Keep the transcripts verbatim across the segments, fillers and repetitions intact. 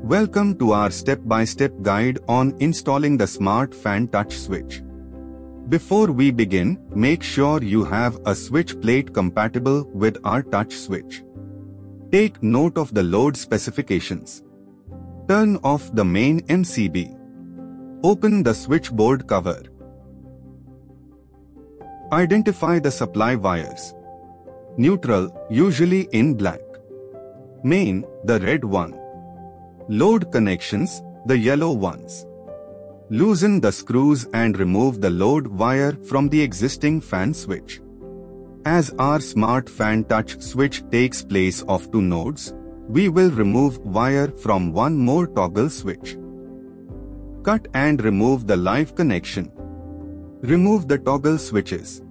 Welcome to our step-by-step guide on installing the Smart Fan touch switch. Before we begin, make sure you have a switch plate compatible with our touch switch. Take note of the load specifications. Turn off the main M C B. Open the switchboard cover. Identify the supply wires. Neutral, usually in black. Main, the red one. Load connections, the yellow ones. Loosen the screws and remove the load wire from the existing fan switch. As our Smart Fan touch switch takes place of two nodes, we will remove wire from one more toggle switch. Cut and remove the live connection. Remove the toggle switches.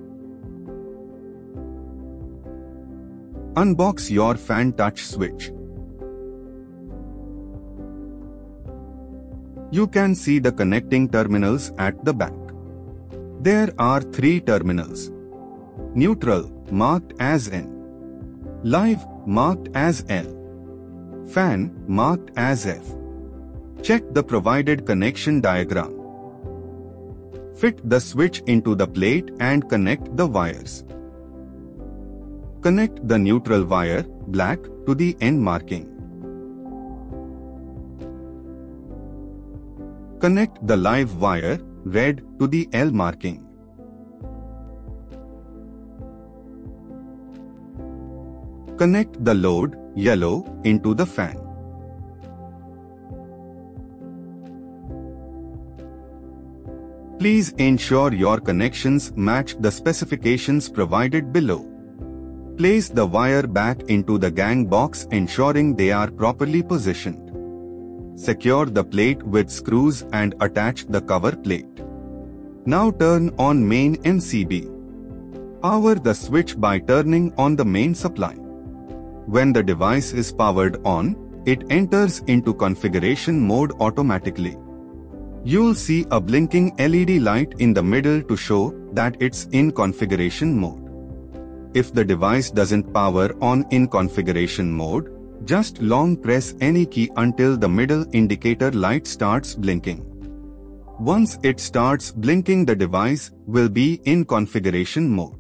Unbox your fan touch switch. You can see the connecting terminals at the back. There are three terminals. Neutral, marked as N. Live, marked as L. Fan, marked as F. Check the provided connection diagram. Fit the switch into the plate and connect the wires. Connect the neutral wire, black, to the N marking. Connect the live wire, red, to the L marking. Connect the load, yellow, into the fan. Please ensure your connections match the specifications provided below. Place the wire back into the gang box, ensuring they are properly positioned. Secure the plate with screws and attach the cover plate. Now turn on main M C B. Power the switch by turning on the main supply. When the device is powered on, it enters into configuration mode automatically. You'll see a blinking L E D light in the middle to show that it's in configuration mode. If the device doesn't power on in configuration mode, just long press any key until the middle indicator light starts blinking. Once it starts blinking, the device will be in configuration mode.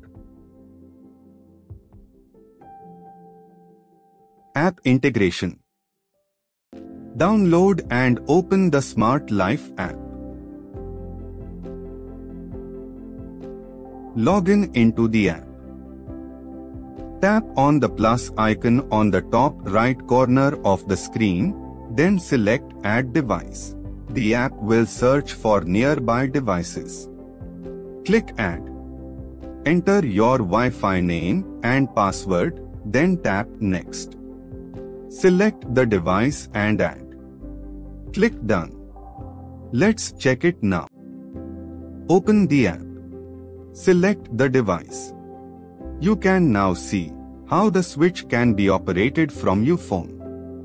App integration. Download and open the Smart Life app. Login into the app. Tap on the plus icon on the top right corner of the screen, then select Add Device. The app will search for nearby devices. Click Add. Enter your Wi-Fi name and password, then tap Next. Select the device and add. Click Done. Let's check it now. Open the app. Select the device. You can now see how the switch can be operated from your phone.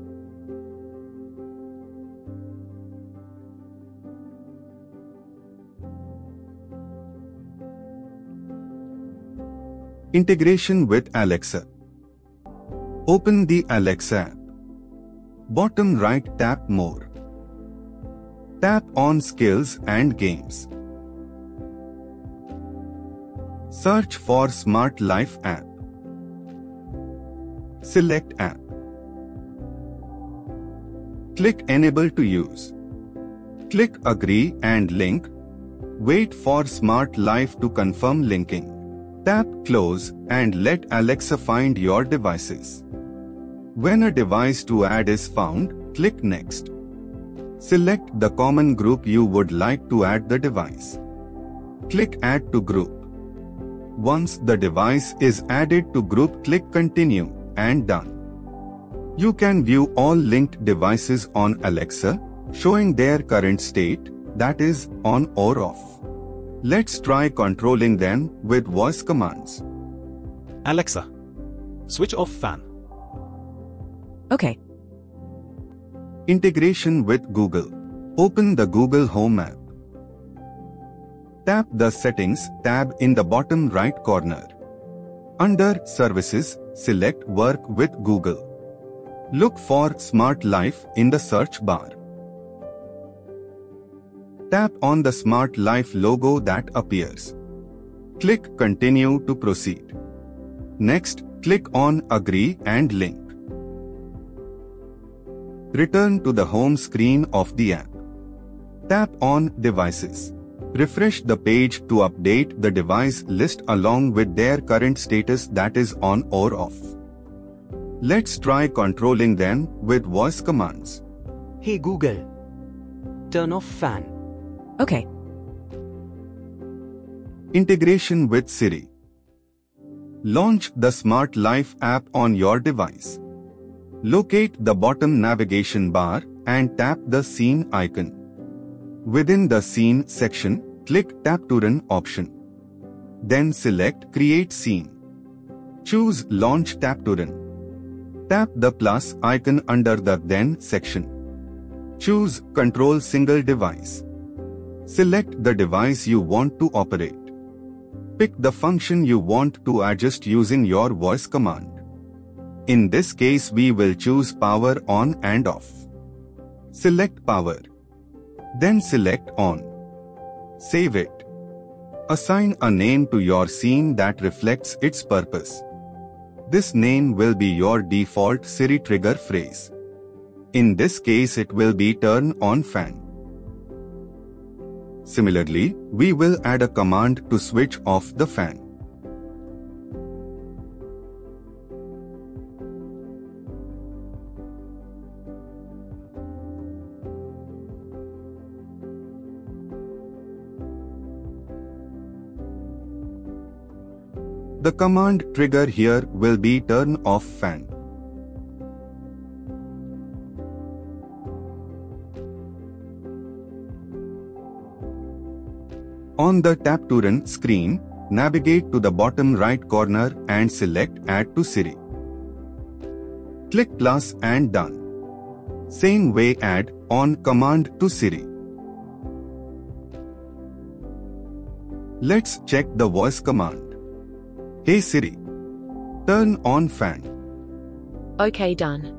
Integration with Alexa. Open the Alexa app. Bottom right, tap More. Tap on Skills and Games. Search for Smart Life app. Select App. Click Enable to use. Click Agree and Link. Wait for Smart Life to confirm linking. Tap Close and let Alexa find your devices. When a device to add is found, click Next. Select the common group you would like to add the device. Click Add to Group. Once the device is added to group, click Continue and Done. You can view all linked devices on Alexa, showing their current state, that is, on or off. Let's try controlling them with voice commands. Alexa, switch off fan. Okay. Integration with Google. Open the Google Home app. Tap the Settings tab in the bottom right corner. Under Services, select Work with Google. Look for Smart Life in the search bar. Tap on the Smart Life logo that appears. Click Continue to proceed. Next, click on Agree and Link. Return to the home screen of the app. Tap on Devices. Refresh the page to update the device list along with their current status, that is on or off. Let's try controlling them with voice commands. Hey Google, turn off fan. Okay. Integration with Siri. Launch the Smart Life app on your device. Locate the bottom navigation bar and tap the Scene icon. Within the Scene section, click Tap to Run option. Then select Create Scene. Choose Launch Tap to Run. Tap the plus icon under the Then section. Choose Control Single Device. Select the device you want to operate. Pick the function you want to adjust using your voice command. In this case, we will choose Power On and Off. Select Power. Then select On. Save it. Assign a name to your scene that reflects its purpose. This name will be your default Siri trigger phrase. In this case, it will be Turn On Fan. Similarly, we will add a command to switch off the fan. The command trigger here will be Turn Off Fan. On the Tap to Run screen, navigate to the bottom right corner and select Add to Siri. Click plus and Done. Same way, add On command to Siri. Let's check the voice command. Hey Siri, turn on fan. Okay, done.